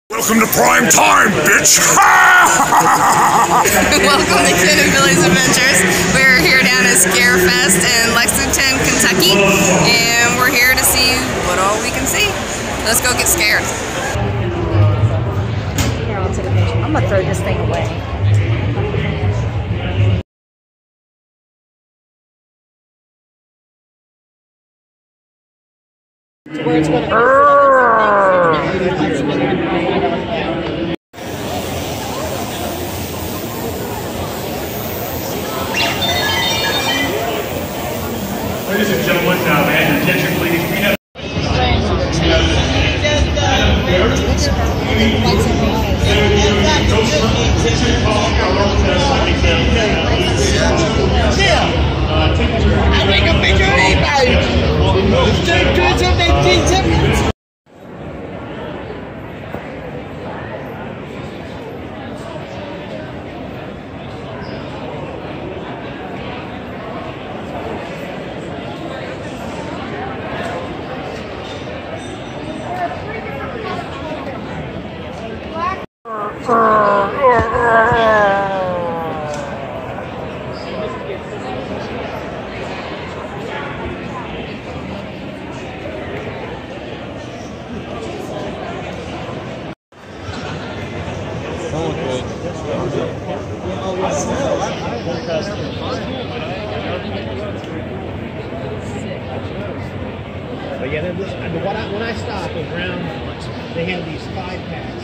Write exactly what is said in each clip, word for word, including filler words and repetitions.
Welcome to prime time, bitch! Welcome to Ken and Billie's Adventures. We're here down at Scarefest in Lexington, Kentucky, and we're here to see what all we can see. Let's go get scared. Here, I'll take a picture. I'm gonna throw this thing away. Where it's gonna Ladies and gentlemen, uh, man, your attention please. We have I make a picture of anybody. But yeah, this, when, I, when I stopped around, they had these five packs.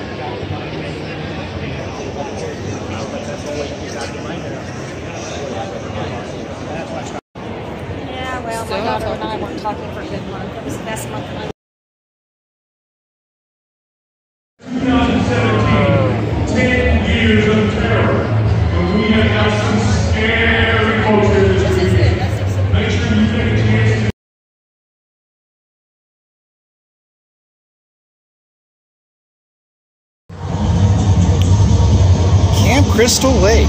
Yeah, well, my daughter and I weren't talking for a good month. It was the best month of my life. twenty seventeen, ten years of terror. And we have got some scary posters this weekend. Make sure you take a chance to Camp Crystal Lake.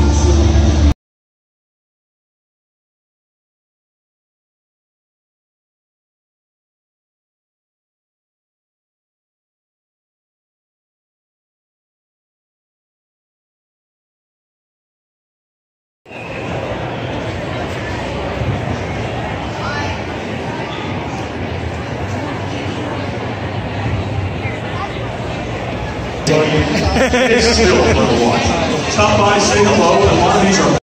It's still a little one. Stop by, say hello, and a lot of these are.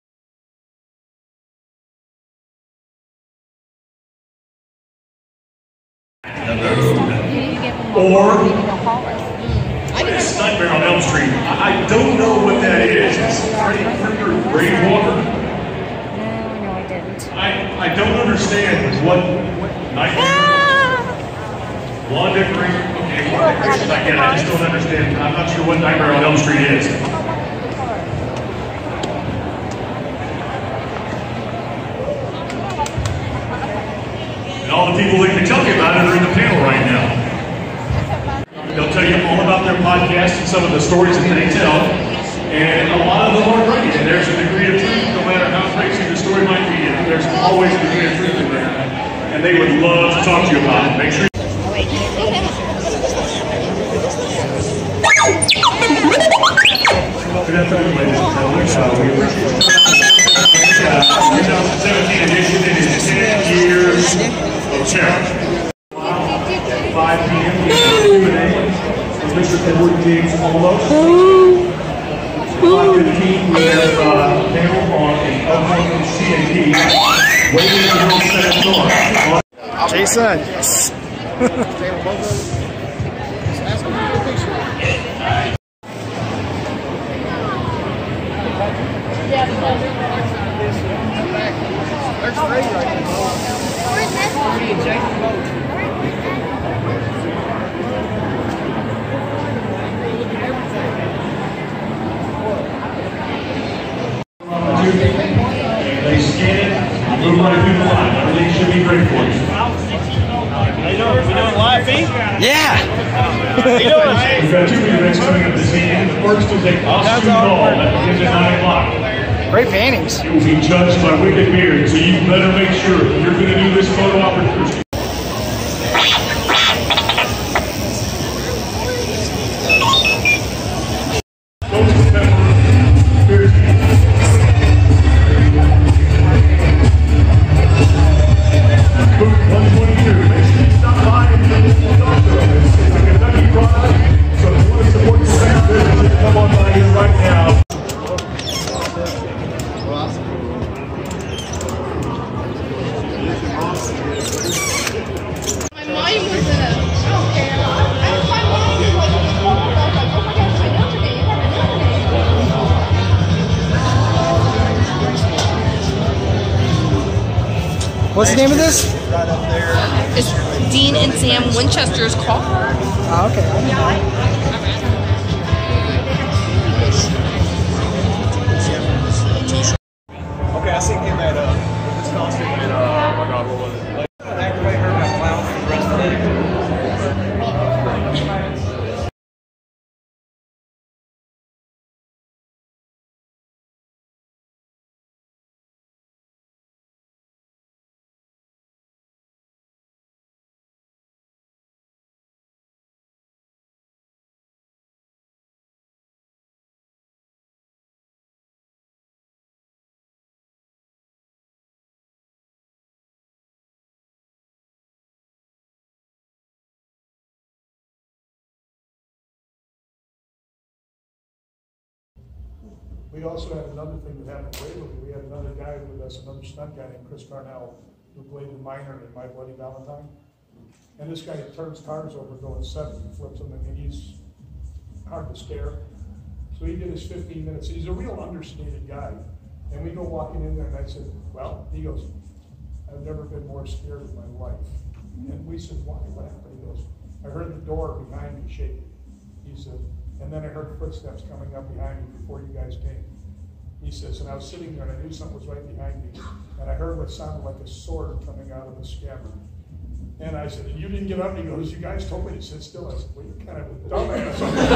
Or it's Nightmare on Elm Street. I, I don't know what that is. It's Freddy Kruger, Grave Walker. No, no, I didn't. I, I don't understand what Nightmare. Wanda Green. Okay, Wanda Green. I get it. I just don't understand. I'm not sure what Nightmare on Elm Street is. And all the people that can tell you about it are in the panel right now. They'll tell you all about their podcast and some of the stories that they tell. And a lot of them are great. And there's a degree of truth, no matter how crazy the story might be. There's always a degree of truth in there. And they would love to talk to you about it. Make sure. Good afternoon, ladies and gentlemen. Uh, we were twenty seventeen edition. It is ten years of terror. five p m we have a Q and A with Mister Edward James Almost. five fifteen we have a panel on the upcoming C and P. Waiting to go set north. Jason, yes. There's three right now. Where's that? Me and Jason both. They scan it, move right through the line. Everything should be great for you. How you doing? We doing live feed? Yeah. How you doing? We've got two events coming up this evening. The first is a costume ball that begins at nine o'clock. Great paintings. It will be judged by Wicked Beard, so you better make sure if you're going to do this photo opportunity. What's the name of this? It's Dean and Sam Winchester's car. Oh, okay. Okay, I seen him at uh, with this costume at uh, oh my god, what was it? Like, everybody heard about clowns for the rest of the day. We also had another thing that happened lately. We had another guy with us, another stunt guy named Chris Carnell, who played the minor in My Bloody Valentine. And this guy turns cars over going seven and flips them, and he's hard to scare. So he did his fifteen minutes. He's a real understated guy. And we go walking in there, and I said, well, he goes, I've never been more scared in my life. And we said, why? What happened? He goes, I heard the door behind me shaking. He said, and then I heard footsteps coming up behind me before you guys came. He says, and I was sitting there and I knew something was right behind me. And I heard what sounded like a sword coming out of the scabbard. And I said, and you didn't get up? He goes, you guys told me to sit still. I said, well, you're kind of a dumbass.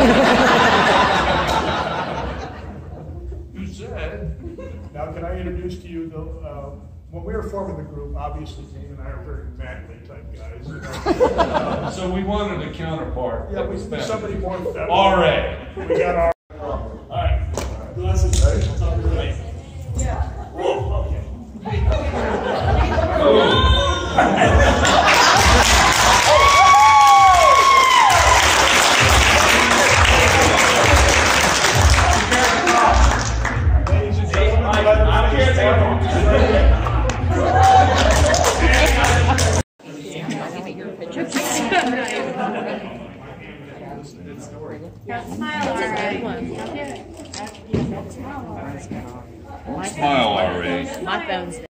You said. Now, can I introduce to you, the, uh, when we were forming the group, obviously, Dean and I are very manly type guys. You know? uh, So we wanted a counterpart. Yeah, we need somebody more feminine. R A. We got our. All right. Glasses, right? I'll talk to you later. Yeah. Whoa, okay. Ladies and gentlemen, I can't Smile, R A. My phone's